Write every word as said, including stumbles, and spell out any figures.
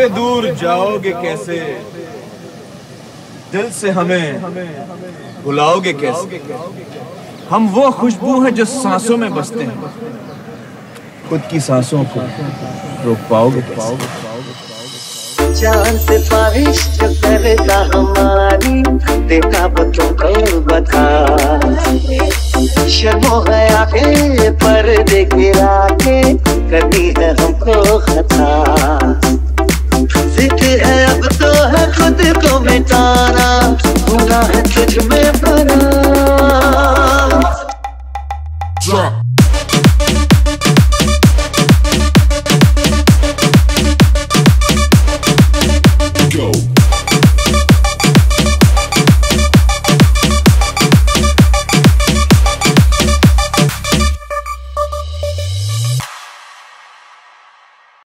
हमसे दूर जाओगे कैसे, दिल से हमें भुलाओगे कैसे। हम वो खुशबू हैं जो सांसों में बसते हैं, खुद की सांसों को रोक पाओगे कैसे। चांद से बारिश जो करता हमारी, देखा बच्चों को बता। शर्मो है आके पर्दे गिरा के,